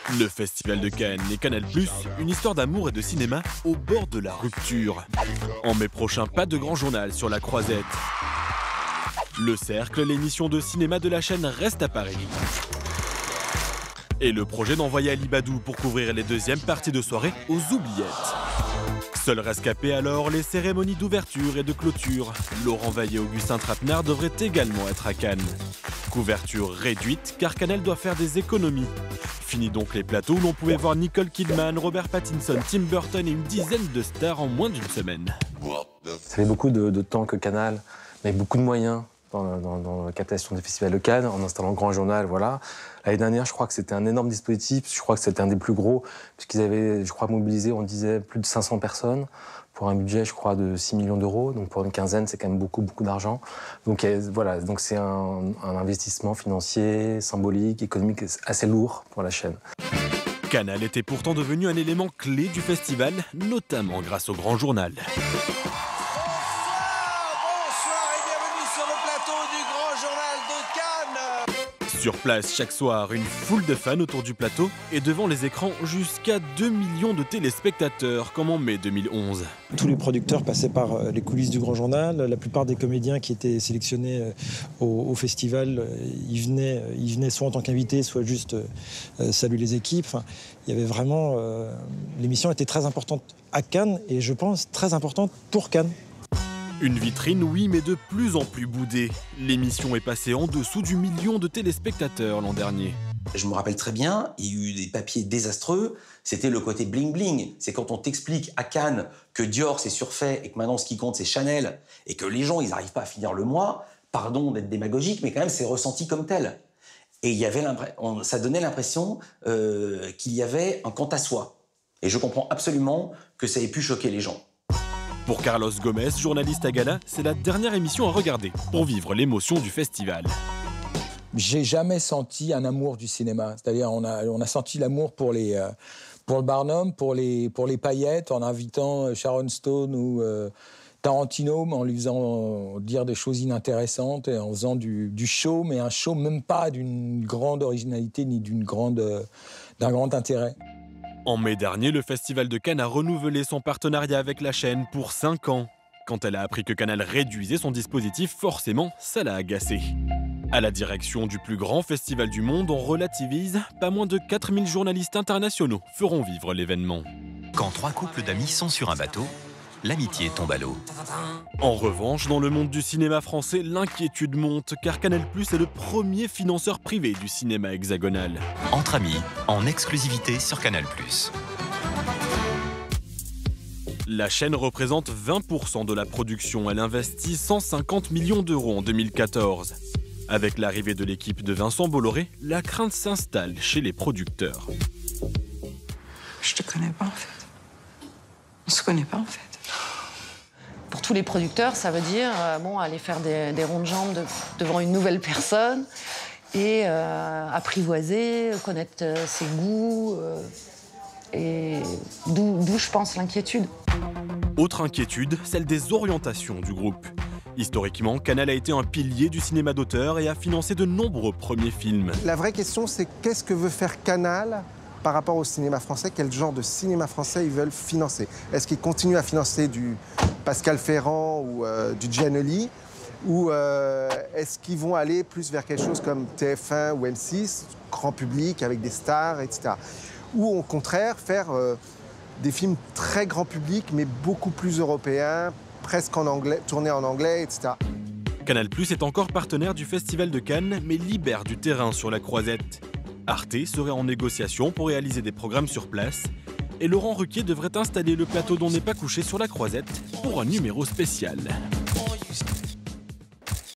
Le Festival de Cannes et Canal+, une histoire d'amour et de cinéma au bord de la rupture. En mai prochain, pas de grand journal sur la Croisette. Le Cercle, l'émission de cinéma de la chaîne, reste à Paris. Et le projet d'envoyer Ali Badou pour couvrir les deuxièmes parties de soirée aux oubliettes. Seul rescapé alors, les cérémonies d'ouverture et de clôture. Laurent Veil et Augustin Trapenard devraient également être à Cannes. Couverture réduite car Canal doit faire des économies. Fini donc les plateaux où l'on pouvait voir Nicole Kidman, Robert Pattinson, Tim Burton et une dizaine de stars en moins d'une semaine. Ça fait beaucoup de temps que Canal, avec beaucoup de moyens dans la captation des festivals de Cannes, en installant le grand journal, voilà. L'année dernière, je crois que c'était un énorme dispositif, je crois que c'était un des plus gros, puisqu'ils avaient, je crois, mobilisé, on disait, plus de 500 personnes pour un budget, je crois, de 6 millions d'euros. Donc pour une quinzaine, c'est quand même beaucoup d'argent. Donc voilà, donc c'est un investissement financier, symbolique, économique assez lourd pour la chaîne. Canal était pourtant devenu un élément clé du festival, notamment grâce au grand journal. Sur place, chaque soir, une foule de fans autour du plateau et devant les écrans, jusqu'à 2 millions de téléspectateurs, comme en mai 2011. Tous les producteurs passaient par les coulisses du Grand Journal. La plupart des comédiens qui étaient sélectionnés au festival, ils venaient soit en tant qu'invités, soit juste saluer les équipes. Enfin, il y avait vraiment... l'émission était très importante à Cannes et je pense très importante pour Cannes. Une vitrine, oui, mais de plus en plus boudée. L'émission est passée en dessous du million de téléspectateurs l'an dernier. Je me rappelle très bien, il y a eu des papiers désastreux, c'était le côté bling-bling. C'est quand on t'explique à Cannes que Dior c'est surfait et que maintenant ce qui compte c'est Chanel et que les gens ils n'arrivent pas à finir le mois, pardon d'être démagogique, mais quand même c'est ressenti comme tel. Et il y avait ça donnait l'impression qu'il y avait un quant à soi. Et je comprends absolument que ça ait pu choquer les gens. Pour Carlos Gomez, journaliste à Gala, c'est la dernière émission à regarder pour vivre l'émotion du festival. J'ai jamais senti un amour du cinéma. C'est-à-dire on a senti l'amour pour le Barnum, pour les paillettes, en invitant Sharon Stone ou Tarantino, en lui faisant dire des choses inintéressantes et en faisant du show, mais un show même pas d'une grande originalité ni d'un grand intérêt. En mai dernier, le Festival de Cannes a renouvelé son partenariat avec la chaîne pour 5 ans. Quand elle a appris que Canal réduisait son dispositif, forcément, ça l'a agacé. À la direction du plus grand festival du monde, on relativise, pas moins de 4000 journalistes internationaux feront vivre l'événement. Quand 3 couples d'amis sont sur un bateau, l'amitié tombe à l'eau. En revanche, dans le monde du cinéma français, l'inquiétude monte, car Canal+ est le premier financeur privé du cinéma hexagonal. Entre amis, en exclusivité sur Canal+. La chaîne représente 20% de la production. Elle investit 150 millions d'euros en 2014. Avec l'arrivée de l'équipe de Vincent Bolloré, la crainte s'installe chez les producteurs. Je te connais pas en fait. On se connaît pas en fait. Pour tous les producteurs, ça veut dire aller faire des ronds de jambes devant une nouvelle personne et apprivoiser, connaître ses goûts. Et d'où je pense l'inquiétude. Autre inquiétude, celle des orientations du groupe. Historiquement, Canal a été un pilier du cinéma d'auteur et a financé de nombreux premiers films. La vraie question, c'est qu'est-ce que veut faire Canal par rapport au cinéma français? Quel genre de cinéma français ils veulent financer? Est-ce qu'ils continuent à financer du Pascal Ferrand ou du Giannoli? Ou est-ce qu'ils vont aller plus vers quelque chose comme TF1 ou M6, grand public, avec des stars, etc. Ou au contraire, faire des films très grand public, mais beaucoup plus européens, presque en anglais, tournés en anglais, etc. Canal+ est encore partenaire du Festival de Cannes, mais libère du terrain sur la Croisette. Arte serait en négociation pour réaliser des programmes sur place. Et Laurent Ruquier devrait installer le plateau dont n'est pas couché sur la Croisette pour un numéro spécial.